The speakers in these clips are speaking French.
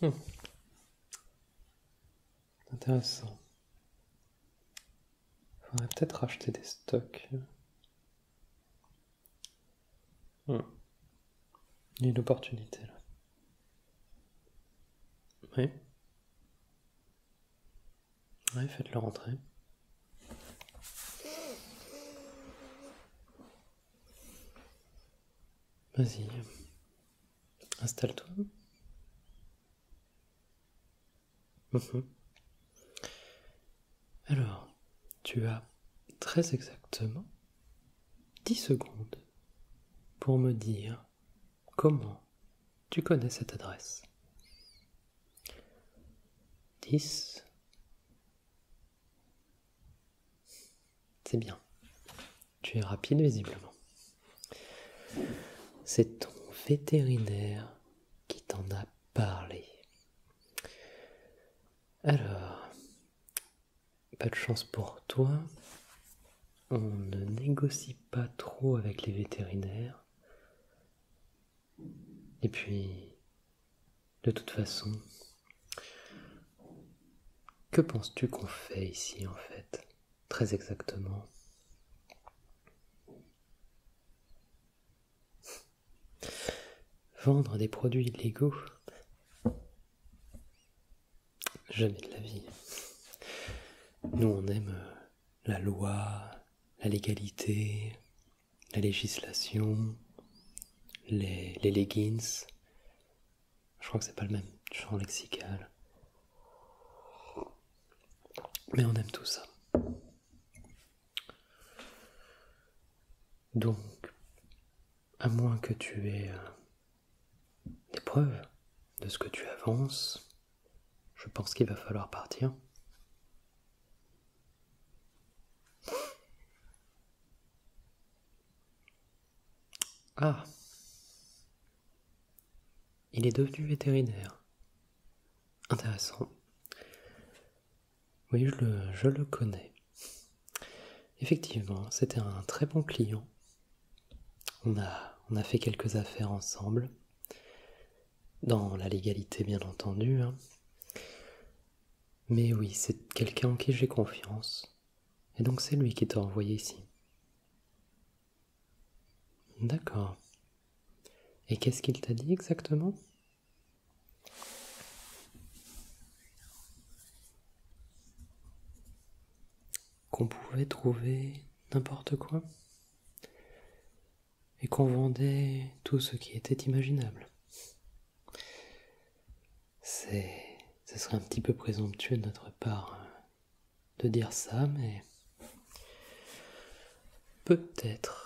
Hmm, intéressant. Faudrait peut-être racheter des stocks. Il y a une opportunité là. Oui. Oui, faites-le rentrer. Vas-y. Installe-toi. Alors, tu as très exactement 10 secondes pour me dire comment tu connais cette adresse. 10. C'est bien. Tu es rapide visiblement. C'est ton vétérinaire qui t'en a parlé. Alors, pas de chance pour toi. On ne négocie pas trop avec les vétérinaires. Et puis, de toute façon, que penses-tu qu'on fait ici en fait? Très exactement. Vendre des produits illégaux? Jamais de la vie. Nous on aime la loi, la légalité, la législation, les leggings. Je crois que c'est pas le même champ lexical. Mais on aime tout ça. Donc, à moins que tu aies des preuves de ce que tu avances, je pense qu'il va falloir partir. Ah, il est devenu vétérinaire. Intéressant. Oui, je le connais. Effectivement, c'était un très bon client. On a fait quelques affaires ensemble, dans la légalité bien entendu. Mais oui, c'est quelqu'un en qui j'ai confiance. Et donc c'est lui qui t'a envoyé ici. D'accord. Et qu'est-ce qu'il t'a dit exactement? Qu'on pouvait trouver n'importe quoi? Et qu'on vendait tout ce qui était imaginable. Ce serait un petit peu présomptueux de notre part de dire ça, mais peut-être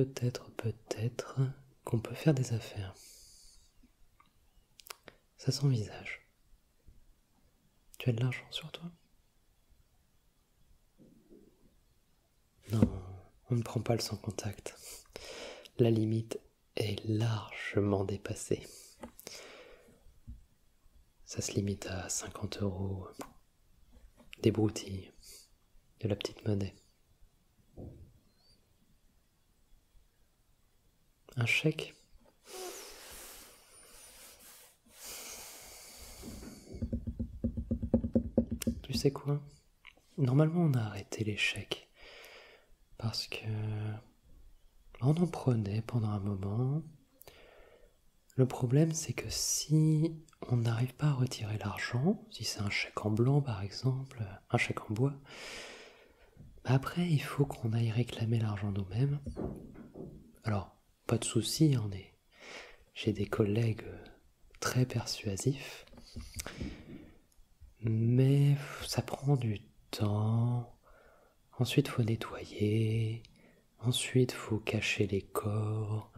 qu'on peut faire des affaires. Ça s'envisage. Tu as de l'argent sur toi? Non, on ne prend pas le sans contact. La limite est largement dépassée. Ça se limite à 50 €, des broutilles, de la petite monnaie. Un chèque? Tu sais quoi? Normalement, on a arrêté les chèques. Parce que on en prenait pendant un moment. Le problème, c'est que si on n'arrive pas à retirer l'argent, si c'est un chèque en blanc par exemple, un chèque en bois, après il faut qu'on aille réclamer l'argent nous-mêmes. Alors, pas de souci, j'ai des collègues très persuasifs, mais ça prend du temps. Ensuite, faut nettoyer. Ensuite, faut cacher les corps.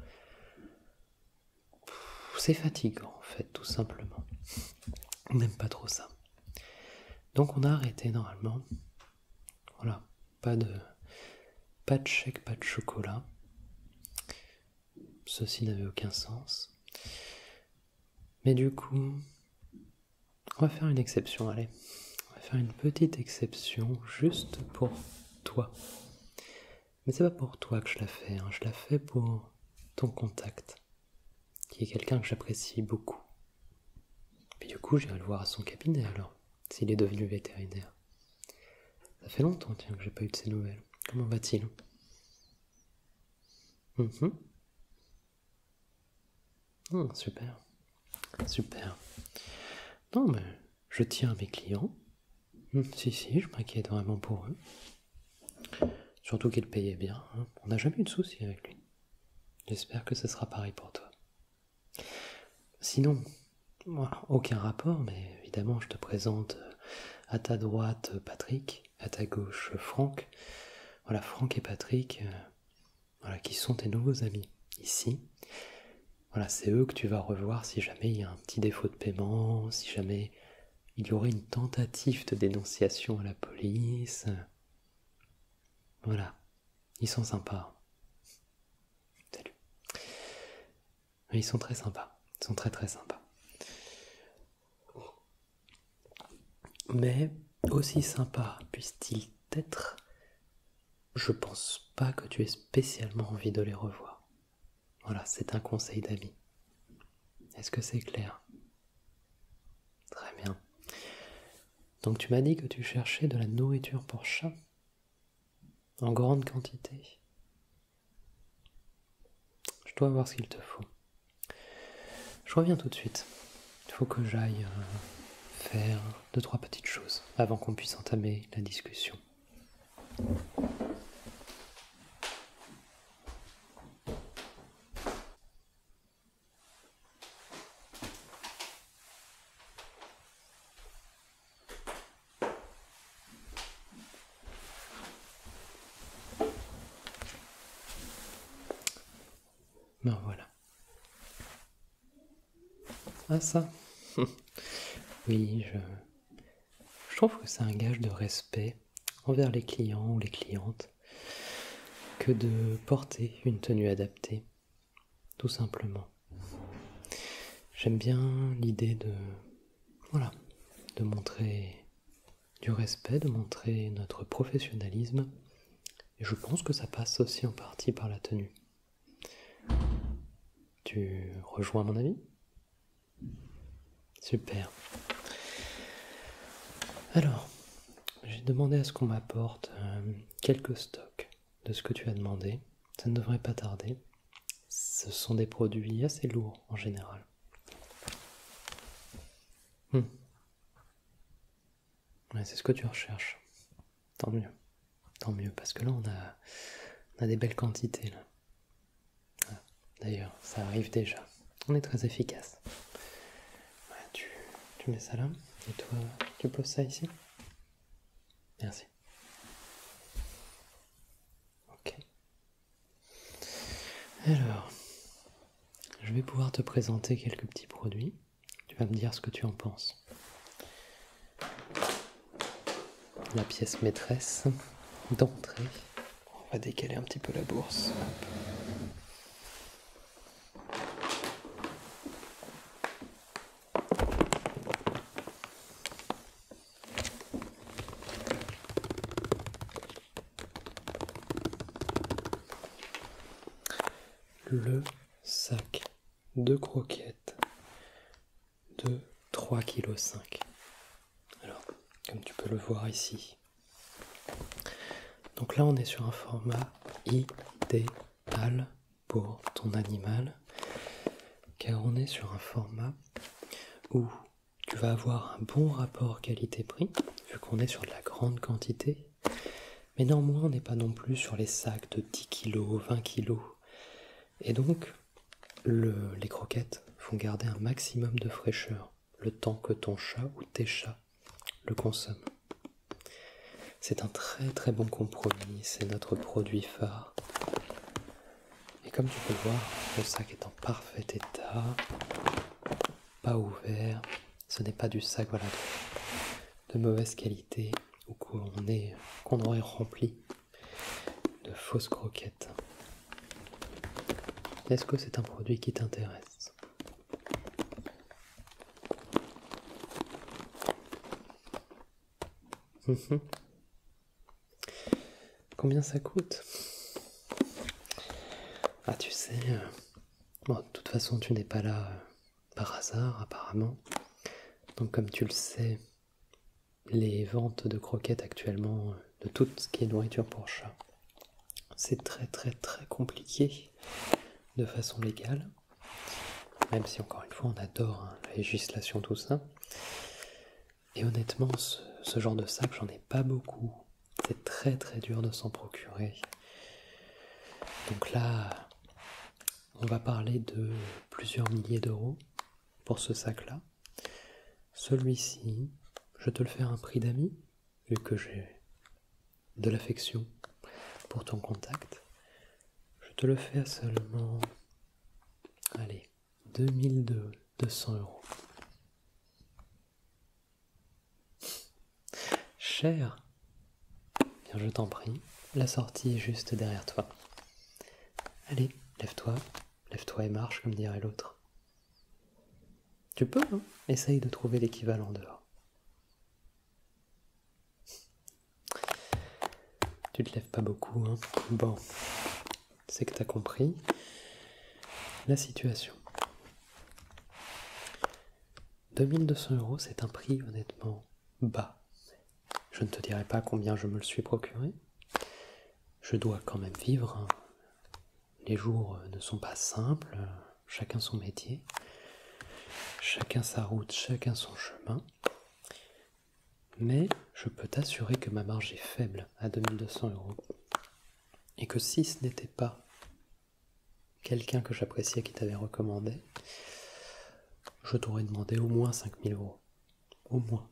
C'est fatigant, en fait, tout simplement. On n'aime pas trop ça. Donc, on a arrêté normalement. Voilà, pas de chèque, pas de chocolat. Ceci n'avait aucun sens. Mais du coup, on va faire une exception, allez. On va faire une petite exception juste pour toi. Mais c'est pas pour toi que je la fais, je la fais pour ton contact, qui est quelqu'un que j'apprécie beaucoup. Puis du coup, j'irai le voir à son cabinet alors, s'il est devenu vétérinaire. Ça fait longtemps, tiens, que j'ai pas eu de ses nouvelles. Comment va-t-il? Super, super. Non, mais je tiens à mes clients. Si, je m'inquiète vraiment pour eux. Surtout qu'il payait bien, hein. On n'a jamais eu de soucis avec lui. J'espère que ce sera pareil pour toi. Sinon, moi, aucun rapport, mais évidemment, je te présente à ta droite Patrick, à ta gauche Franck. Voilà, Franck et Patrick, voilà, qui sont tes nouveaux amis ici. Voilà, c'est eux que tu vas revoir si jamais il y a un petit défaut de paiement, si jamais il y aurait une tentative de dénonciation à la police. Voilà, ils sont sympas. Salut. Ils sont très sympas, ils sont très très sympas. Mais aussi sympa puisse-t-il être, je pense pas que tu aies spécialement envie de les revoir. Voilà, c'est un conseil d'amis. Est-ce que c'est clair? Très bien. Donc tu m'as dit que tu cherchais de la nourriture pour chat en grande quantité. Je dois voir ce qu'il te faut. Je reviens tout de suite. Il faut que j'aille faire 2-3 petites choses avant qu'on puisse entamer la discussion. Ben voilà. Ah ça. Oui, je trouve que c'est un gage de respect envers les clients ou les clientes que de porter une tenue adaptée, tout simplement. J'aime bien l'idée de montrer du respect, de montrer notre professionnalisme, et je pense que ça passe aussi en partie par la tenue. Tu rejoins mon avis? Super. Alors, j'ai demandé à ce qu'on m'apporte quelques stocks de ce que tu as demandé. Ça ne devrait pas tarder. Ce sont des produits assez lourds en général. Ouais, c'est ce que tu recherches. Tant mieux, parce que là on a des belles quantités là. Ah, d'ailleurs, ça arrive déjà. On est très efficace. Ouais, tu mets ça là, et toi, tu poses ça ici. Merci. Ok. Alors, je vais pouvoir te présenter quelques petits produits. Tu vas me dire ce que tu en penses. La pièce maîtresse d'entrée. On va décaler un petit peu la bourse. Le sac de croquettes de 3,5 kg. Alors, comme tu peux le voir ici. Donc là, on est sur un format idéal pour ton animal, car on est sur un format où tu vas avoir un bon rapport qualité-prix, vu qu'on est sur de la grande quantité, mais néanmoins, on n'est pas non plus sur les sacs de 10 kg, 20 kg. Et donc, les croquettes font garder un maximum de fraîcheur, le temps que ton chat ou tes chats le consomment. C'est un très très bon compromis, c'est notre produit phare. Et comme tu peux le voir, le sac est en parfait état, pas ouvert, ce n'est pas du sac de mauvaise qualité ou qu'on aurait rempli de fausses croquettes. Est-ce que c'est un produit qui t'intéresse? Combien ça coûte? Ah, tu sais, bon, de toute façon, tu n'es pas là par hasard, apparemment. Donc comme tu le sais, les ventes de croquettes actuellement, de tout ce qui est nourriture pour chat, c'est très très très compliqué de façon légale, même si encore une fois on adore hein, la législation, tout ça. Et honnêtement, ce genre de sac, j'en ai pas beaucoup. C'est très très dur de s'en procurer. Donc là, on va parler de plusieurs milliers d'euros pour ce sac-là. Celui-ci, je te le fais à un prix d'ami, vu que j'ai de l'affection pour ton contact. Je te le fais à seulement, allez, 2200 euros. Cher? Bien, je t'en prie, la sortie est juste derrière toi. Allez, lève-toi et marche, comme dirait l'autre. Tu peux, hein? Essaye de trouver l'équivalent dehors. Tu te lèves pas beaucoup, hein? Bon, c'est que t'as compris la situation. 2200 euros, c'est un prix honnêtement bas. Je ne te dirai pas combien je me le suis procuré. Je dois quand même vivre. Hein. Les jours ne sont pas simples, chacun son métier, chacun sa route, chacun son chemin. Mais je peux t'assurer que ma marge est faible à 2200 euros. Et que si ce n'était pas quelqu'un que j'appréciais qui t'avait recommandé, je t'aurais demandé au moins 5000 euros. Au moins.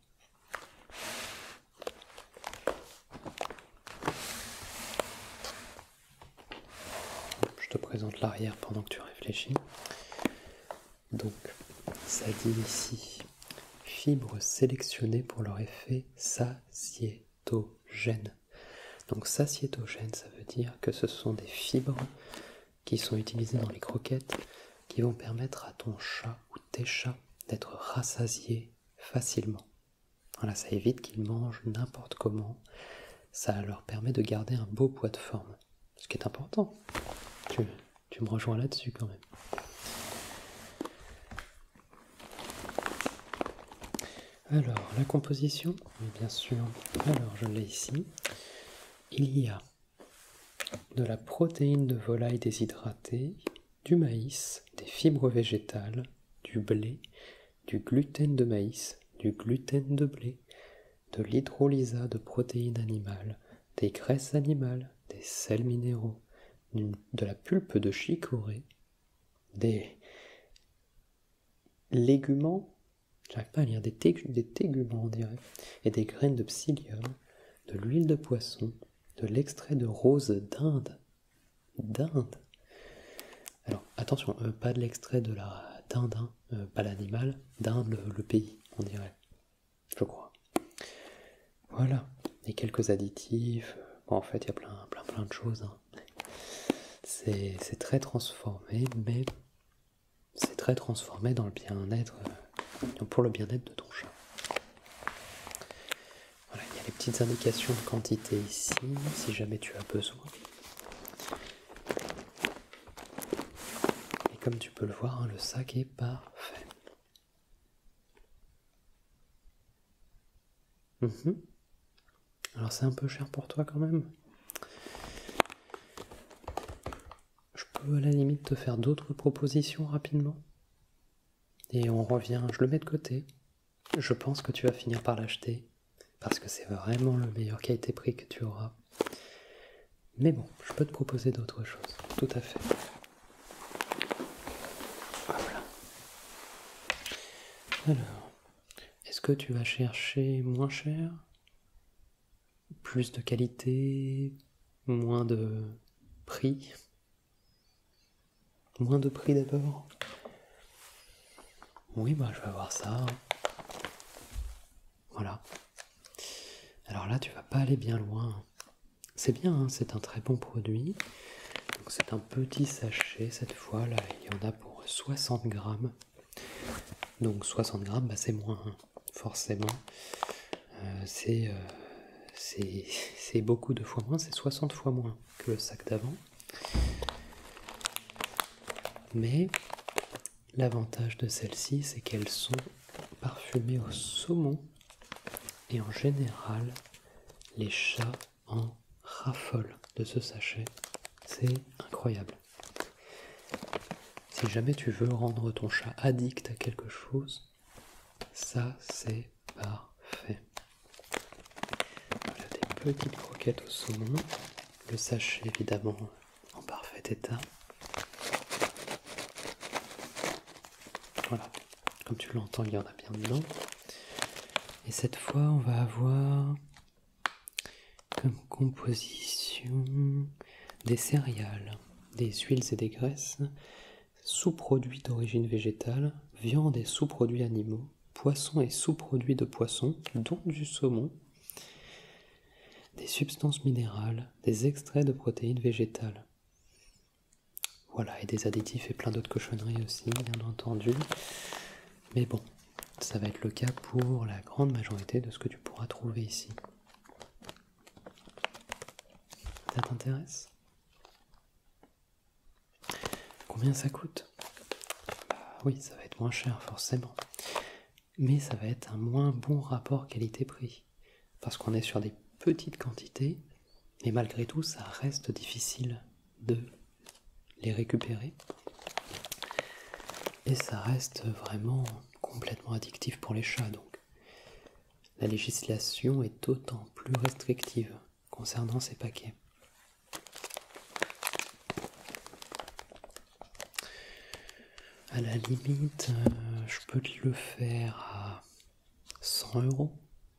Je te présente l'arrière pendant que tu réfléchis. Donc, ça dit ici, fibres sélectionnées pour leur effet satiétogène. Donc satiétogène, ça veut dire que ce sont des fibres qui sont utilisées dans les croquettes qui vont permettre à ton chat ou tes chats d'être rassasiés facilement. Voilà, ça évite qu'ils mangent n'importe comment. Ça leur permet de garder un beau poids de forme. Ce qui est important. Tu me rejoins là-dessus quand même. Alors, la composition, bien sûr. Alors, je l'ai ici. Il y a de la protéine de volaille déshydratée, du maïs, des fibres végétales, du blé, du gluten de maïs, du gluten de blé, de l'hydrolysa de protéines animales, des graisses animales, des sels minéraux, de la pulpe de chicorée, des léguments, j'arrive pas à lire, des téguments on dirait, et des graines de psyllium, de l'huile de poisson, de l'extrait de rose d'Inde. D'Inde. Alors attention, pas de l'extrait de la dinde, hein, pas l'animal, d'Inde le pays, on dirait, je crois. Voilà, et quelques additifs, bon, en fait il y a plein de choses. Hein. C'est très transformé, mais c'est très transformé dans le bien-être, pour le bien-être de ton chat. Voilà, il y a les petites indications de quantité ici, si jamais tu as besoin. Et comme tu peux le voir, hein, le sac est parfait. Alors c'est un peu cher pour toi quand même. Je peux à la limite te faire d'autres propositions rapidement. Et on revient, je le mets de côté. Je pense que tu vas finir par l'acheter. Parce que c'est vraiment le meilleur qualité-prix que tu auras. Mais bon, je peux te proposer d'autres choses. Tout à fait. Voilà. Alors, est-ce que tu vas chercher moins cher? Plus de qualité? Moins de prix? Moins de prix d'abord? Oui, bah je vais voir ça. Voilà. Alors là, tu vas pas aller bien loin. C'est bien, hein, c'est un très bon produit. Donc c'est un petit sachet cette fois. Là, il y en a pour 60 grammes. Donc 60 grammes, bah, c'est moins, hein, forcément. C'est beaucoup de fois moins, c'est 60 fois moins que le sac d'avant. Mais l'avantage de celles-ci, c'est qu'elles sont parfumé au saumon. Et en général, les chats en raffolent de ce sachet. C'est incroyable. Si jamais tu veux rendre ton chat addict à quelque chose, ça c'est parfait. Voilà des petites croquettes au saumon. Le sachet évidemment en parfait état. Voilà, comme tu l'entends, il y en a bien dedans. Et cette fois, on va avoir comme composition des céréales, des huiles et des graisses, sous-produits d'origine végétale, viande et sous-produits animaux, poissons et sous-produits de poissons, dont du saumon, des substances minérales, des extraits de protéines végétales. Voilà, et des additifs et plein d'autres cochonneries aussi, bien entendu. Mais bon, ça va être le cas pour la grande majorité de ce que tu pourras trouver ici. Ça t'intéresse? Combien ça coûte? Bah oui, ça va être moins cher forcément. Mais ça va être un moins bon rapport qualité-prix. Parce qu'on est sur des petites quantités, et malgré tout, ça reste difficile de les récupérer. Et ça reste vraiment complètement addictif pour les chats, donc la législation est d'autant plus restrictive concernant ces paquets. À la limite, je peux te le faire à 100 €,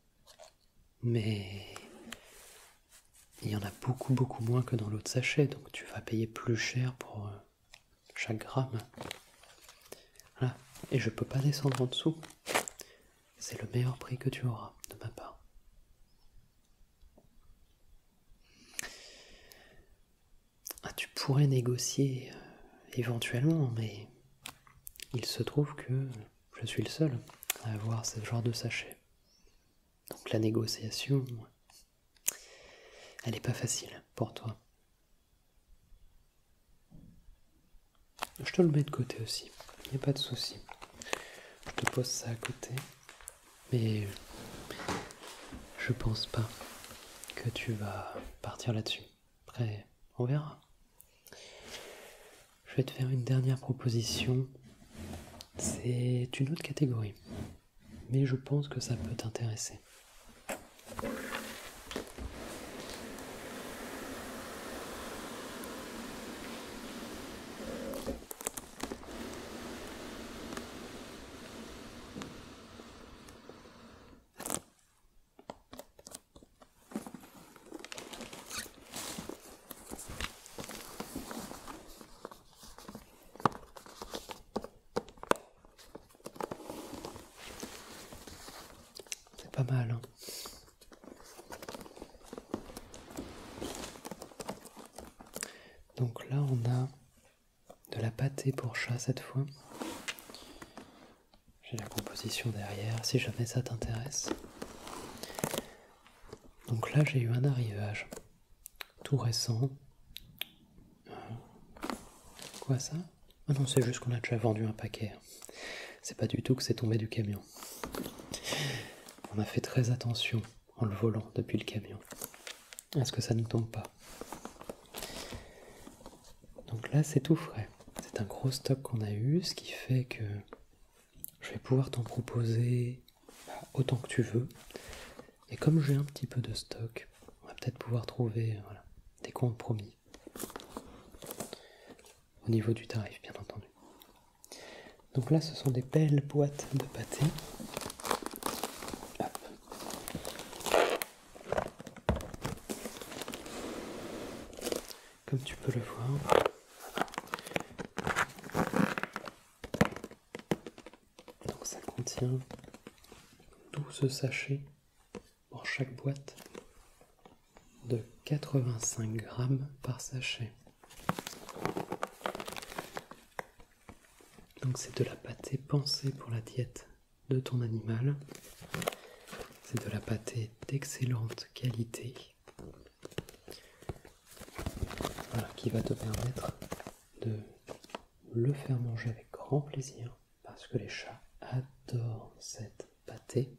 mais il y en a beaucoup moins que dans l'autre sachet, donc tu vas payer plus cher pour chaque gramme. Voilà. Et je peux pas descendre en dessous. C'est le meilleur prix que tu auras de ma part. Ah, tu pourrais négocier éventuellement, mais il se trouve que je suis le seul à avoir ce genre de sachet. Donc la négociation, elle n'est pas facile pour toi. Je te le mets de côté aussi, il n'y a pas de souci. Je te pose ça à côté, mais je pense pas que tu vas partir là-dessus. Après, on verra. Je vais te faire une dernière proposition. C'est une autre catégorie, mais je pense que ça peut t'intéresser. Pas mal, hein. Donc là on a de la pâtée pour chat cette fois. J'ai la composition derrière si jamais ça t'intéresse. Donc là j'ai eu un arrivage tout récent. Quoi ça? Ah non, c'est juste qu'on a déjà vendu un paquet. C'est pas du tout que c'est tombé du camion. On a fait très attention en le volant depuis le camion. Est-ce que ça ne tombe pas? Donc là, c'est tout frais. C'est un gros stock qu'on a eu, ce qui fait que je vais pouvoir t'en proposer autant que tu veux. Et comme j'ai un petit peu de stock, on va peut-être pouvoir trouver des compromis. Au niveau du tarif, bien entendu. Donc là, ce sont des belles boîtes de pâté. Comme tu peux le voir, donc ça contient 12 sachets dans chaque boîte de 85 grammes par sachet. Donc c'est de la pâtée pensée pour la diète de ton animal. C'est de la pâtée d'excellente qualité. Voilà, qui va te permettre de le faire manger avec grand plaisir parce que les chats adore cette pâtée.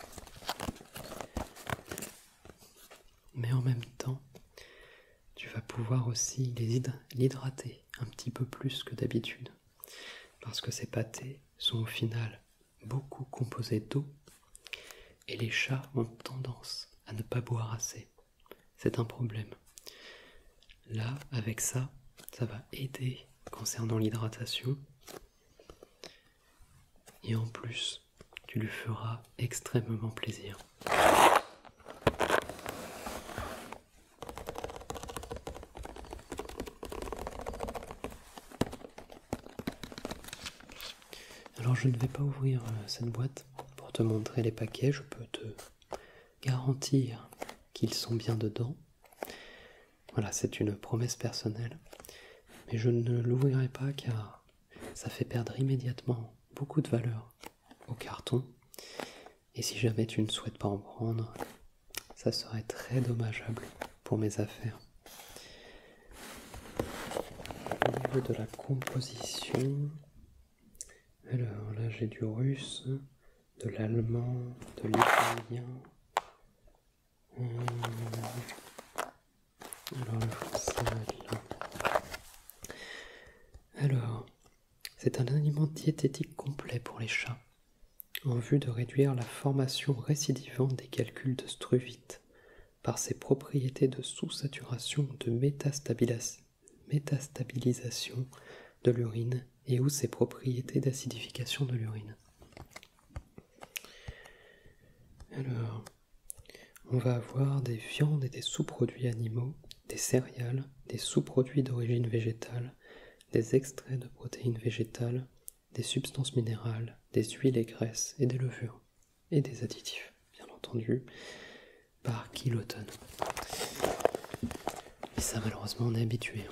Mais en même temps, tu vas pouvoir aussi l'hydrater un petit peu plus que d'habitude. Parce que ces pâtés sont au final beaucoup composés d'eau et les chats ont tendance à ne pas boire assez. C'est un problème. Là, avec ça, ça va aider concernant l'hydratation. Et en plus, tu lui feras extrêmement plaisir. Alors je ne vais pas ouvrir cette boîte pour te montrer les paquets, je peux te garantir qu'ils sont bien dedans. Voilà, c'est une promesse personnelle. Mais je ne l'ouvrirai pas car ça fait perdre immédiatement beaucoup de valeur au carton. Et si jamais tu ne souhaites pas en prendre, ça serait très dommageable pour mes affaires. Au niveau de la composition, alors là j'ai du russe, de l'allemand, de l'italien. Alors le français là. Alors, c'est un aliment diététique complet pour les chats, en vue de réduire la formation récidivante des calculs de struvite par ses propriétés de sous-saturation ou de métastabilisation de l'urine et ou ses propriétés d'acidification de l'urine. Alors, on va avoir des viandes et des sous-produits animaux, des céréales, des sous-produits d'origine végétale, des extraits de protéines végétales, des substances minérales, des huiles et graisses et des levures, et des additifs, bien entendu, par kilotonne. Et ça, malheureusement, on est habitué.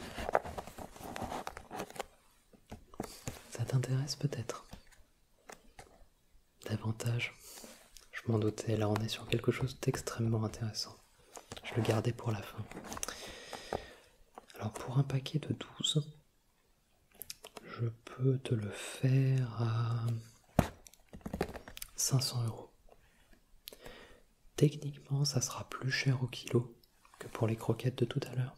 Ça t'intéresse peut-être davantage? Je m'en doutais, là on est sur quelque chose d'extrêmement intéressant. Je le gardais pour la fin. Alors pour un paquet de 12, je peux te le faire à 500 €. Techniquement, ça sera plus cher au kilo que pour les croquettes de tout à l'heure.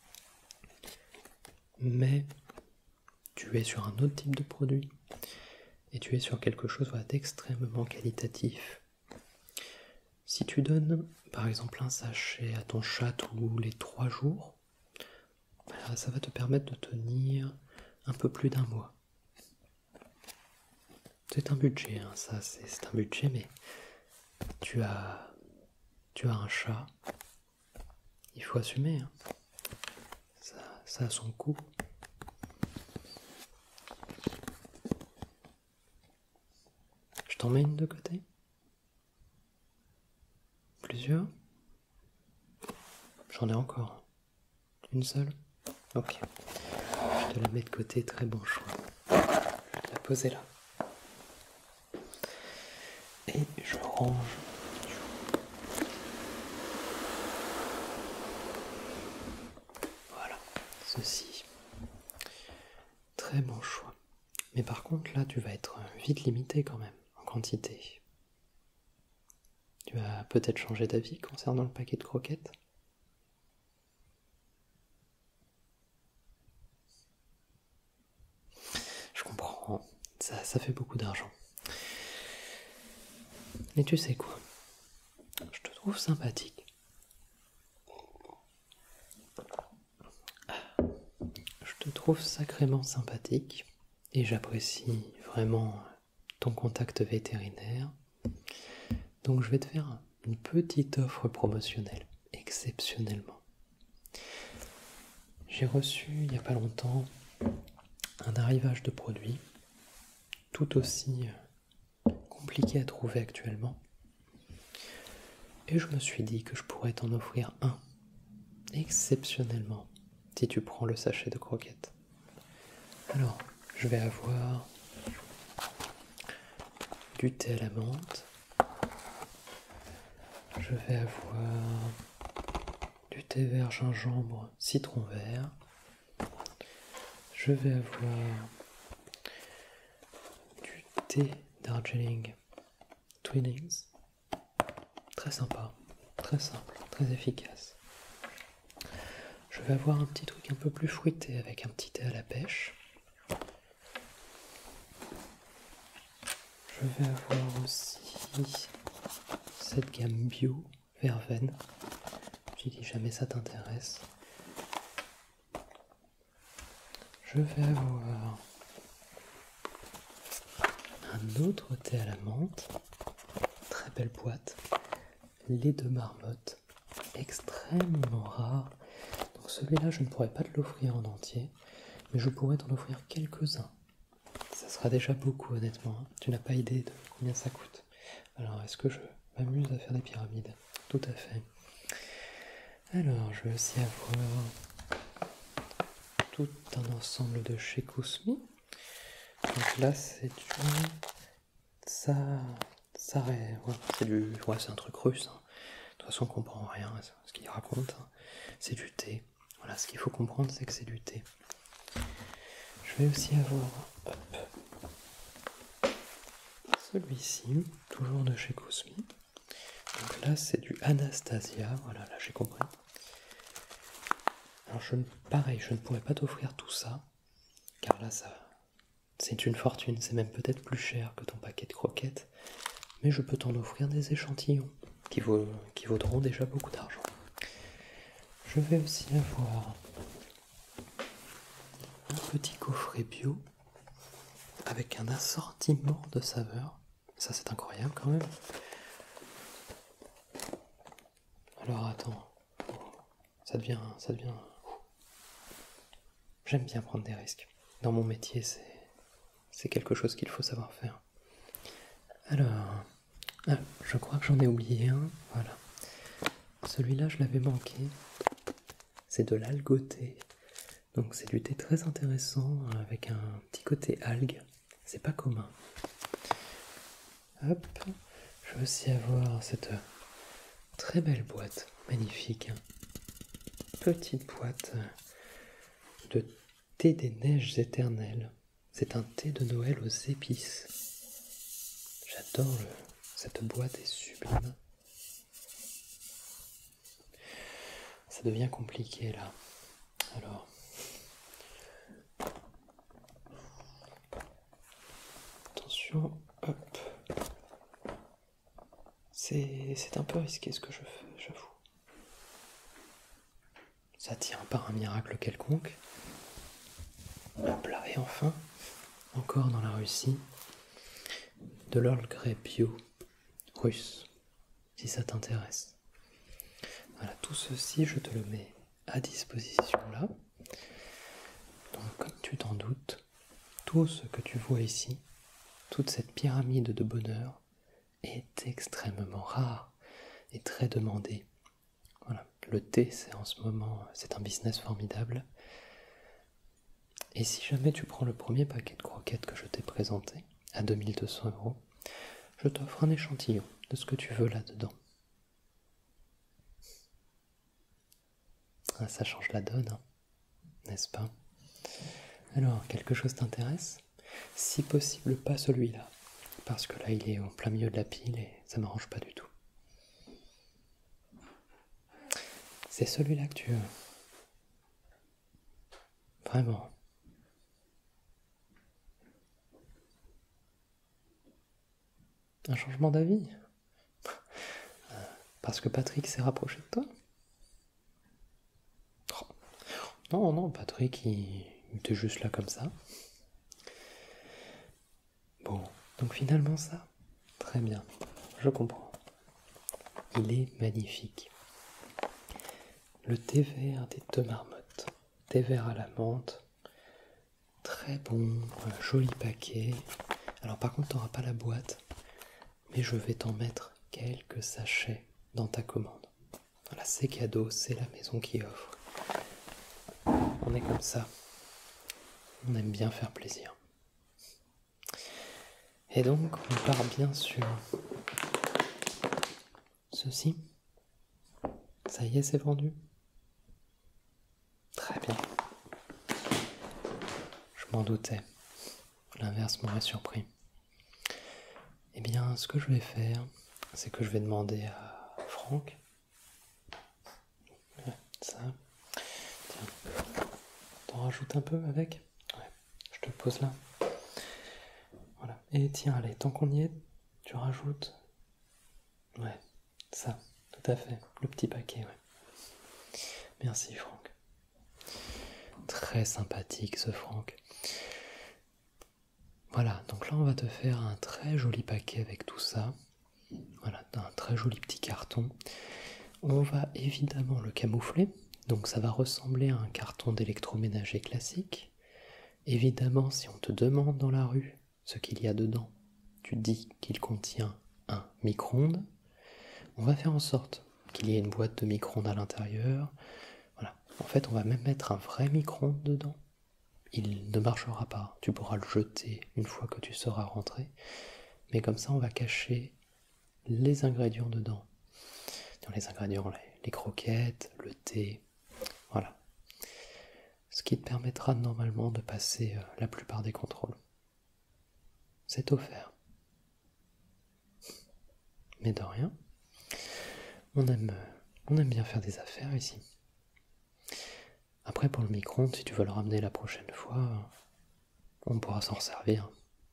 Mais tu es sur un autre type de produit et tu es sur quelque chose d'extrêmement qualitatif. Si tu donnes par exemple un sachet à ton chat tous les 3 jours, ça va te permettre de tenir un peu plus d'1 mois. C'est un budget, hein, ça c'est un budget, mais tu as un chat, il faut assumer, hein. Ça a son coût. Je t'en mets une de côté? Plusieurs? J'en ai encore. Une seule? Ok. Je te la mets de côté, très bon choix. Je vais te la poser là. Et je range. Voilà, ceci. Très bon choix. Mais par contre, là, tu vas être vite limité quand même, en quantité. Tu vas peut-être changer d'avis concernant le paquet de croquettes? Je comprends, ça fait beaucoup d'argent. Mais tu sais quoi? Je te trouve sympathique. Je te trouve sacrément sympathique et j'apprécie vraiment ton contact vétérinaire. Donc je vais te faire une petite offre promotionnelle, exceptionnellement. J'ai reçu il n'y a pas longtemps un arrivage de produits tout aussi compliqué à trouver actuellement. Et je me suis dit que je pourrais t'en offrir un, exceptionnellement, si tu prends le sachet de croquettes. Alors, je vais avoir du thé à la menthe. Je vais avoir du thé vert gingembre citron vert. Je vais avoir du thé Darjeeling Twinings. Très sympa, très simple, très efficace. Je vais avoir un petit truc un peu plus fruité avec un petit thé à la pêche. Je vais avoir aussi cette gamme bio verveine. Je dis jamais ça t'intéresse. Je vais avoir un autre thé à la menthe. Très belle boîte. Lait de marmotte. Extrêmement rare. Donc celui-là, je ne pourrais pas te l'offrir en entier, mais je pourrais t'en offrir quelques-uns. Ça sera déjà beaucoup, honnêtement. Tu n'as pas idée de combien ça coûte. Alors, est-ce que je m'amuse à faire des pyramides? Tout à fait. Alors, je vais aussi avoir tout un ensemble de chez Kousmi. Donc là, c'est du... c'est un truc russe. Hein. De toute façon, on comprend rien à ce qu'il raconte. Hein. C'est du thé. Voilà, ce qu'il faut comprendre, c'est que c'est du thé. Je vais aussi avoir celui-ci, toujours de chez Kousmi. Donc là, c'est du Anastasia. Voilà, là, j'ai compris. Alors, pareil, je ne pourrais pas t'offrir tout ça, car là, c'est une fortune. C'est même peut-être plus cher que ton paquet de croquettes. Mais je peux t'en offrir des échantillons qui vaudront déjà beaucoup d'argent. Je vais aussi avoir un petit coffret bio avec un assortiment de saveurs. Ça, c'est incroyable quand même. Alors attends, ça devient. J'aime bien prendre des risques. Dans mon métier, c'est quelque chose qu'il faut savoir faire. Alors, je crois que j'en ai oublié un. Voilà. Celui-là, je l'avais manqué. C'est de l'algothé. Donc c'est du thé très intéressant avec un petit côté algue. C'est pas commun. Hop. Je vais aussi avoir cette très belle boîte. Magnifique. Petite boîte de thé des neiges éternelles. C'est un thé de Noël aux épices. J'adore cette boîte est sublime. Ça devient compliqué là. Alors. Attention, hop. C'est un peu risqué ce que je fais, j'avoue. Ça tient par un miracle quelconque. Hop là, et enfin, encore dans la Russie, de l'Earl Grey bio russe, si ça t'intéresse. Voilà, tout ceci, je te le mets à disposition là. Donc, comme tu t'en doutes, tout ce que tu vois ici, toute cette pyramide de bonheur, est extrêmement rare et très demandé. Voilà. Le thé, c'est un business formidable. Et si jamais tu prends le premier paquet de croquettes que je t'ai présenté, à 2200 €, je t'offre un échantillon de ce que tu veux là-dedans. Ah, ça change la donne, hein, n'est-ce pas? Alors, quelque chose t'intéresse? Si possible, pas celui-là. Parce que là, il est en plein milieu de la pile et ça m'arrange pas du tout. C'est celui-là que tu veux. Vraiment. Un changement d'avis? Parce que Patrick s'est rapproché de toi? Oh. Non, non, Patrick, il était juste là comme ça. Bon, donc finalement ça, très bien, je comprends. Il est magnifique. Le thé vert des deux marmottes, thé vert à la menthe, très bon, joli paquet. Alors par contre, tu n'auras pas la boîte, mais je vais t'en mettre quelques sachets dans ta commande. Voilà, c'est cadeau, c'est la maison qui offre. On est comme ça, on aime bien faire plaisir. Et donc, on part bien sur ceci. Ça y est, c'est vendu. Très bien. Je m'en doutais. L'inverse m'aurait surpris. Eh bien, ce que je vais faire, c'est que je vais demander à Franck. Ouais, ça. Tiens, t'en rajoutes un peu avec? Ouais, je te le pose là. Voilà. Et tiens, allez, tant qu'on y est, tu rajoutes. Ouais, ça, tout à fait. Le petit paquet, ouais. Merci, Franck. Très sympathique, ce Franck. Voilà, donc là, on va te faire un très joli paquet avec tout ça. Voilà, un très joli petit carton. On va évidemment le camoufler. Donc ça va ressembler à un carton d'électroménager classique. Évidemment, si on te demande dans la rue ce qu'il y a dedans, tu dis qu'il contient un micro-ondes. On va faire en sorte qu'il y ait une boîte de micro-ondes à l'intérieur. Voilà. En fait, on va même mettre un vrai micro-ondes dedans. Il ne marchera pas. Tu pourras le jeter une fois que tu seras rentré. Mais comme ça, on va cacher les ingrédients dedans. Dans les ingrédients, les croquettes, le thé. Voilà. Ce qui te permettra normalement de passer la plupart des contrôles. C'est offert. Mais de rien. On aime bien faire des affaires ici. Après, pour le micro-ondes, si tu veux le ramener la prochaine fois, on pourra s'en servir.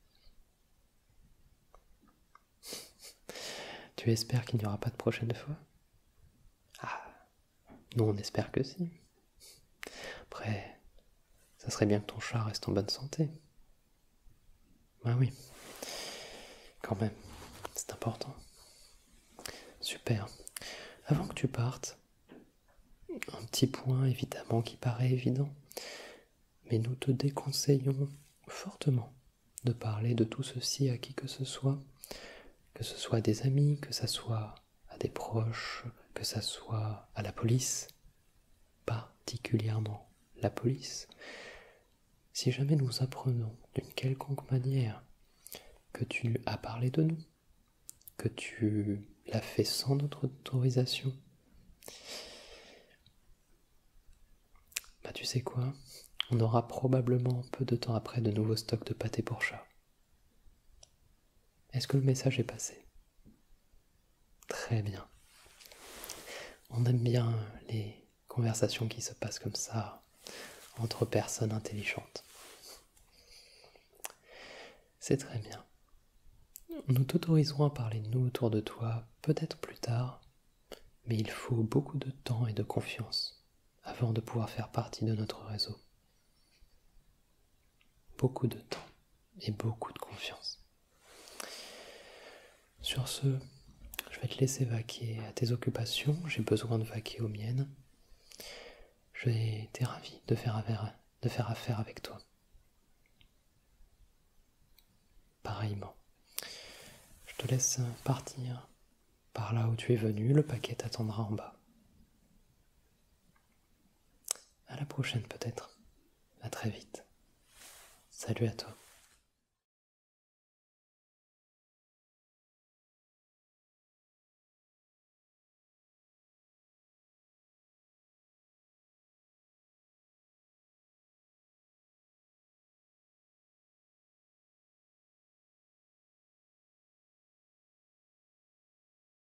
Tu espères qu'il n'y aura pas de prochaine fois? Ah, nous on espère que si. Après, ça serait bien que ton chat reste en bonne santé. Bah oui, quand même, c'est important. Super. Avant que tu partes, un petit point évidemment qui paraît évident, mais nous te déconseillons fortement de parler de tout ceci à qui que ce soit à des amis, que ce soit à des proches, que ce soit à la police, particulièrement la police. Si jamais nous apprenons d'une quelconque manière que tu as parlé de nous, que tu l'as fait sans notre autorisation, bah tu sais quoi, on aura probablement peu de temps après de nouveaux stocks de pâté pour chat. Est-ce que le message est passé? Très bien. On aime bien les conversations qui se passent comme ça entre personnes intelligentes. C'est très bien. Nous t'autoriserons à parler de nous autour de toi, peut-être plus tard, mais il faut beaucoup de temps et de confiance avant de pouvoir faire partie de notre réseau. Beaucoup de temps et beaucoup de confiance. Sur ce, je vais te laisser vaquer à tes occupations, j'ai besoin de vaquer aux miennes. J'ai été ravi de faire affaire avec toi. Pareillement. Je te laisse partir par là où tu es venu, le paquet t'attendra en bas. À la prochaine peut-être. À très vite. Salut à toi.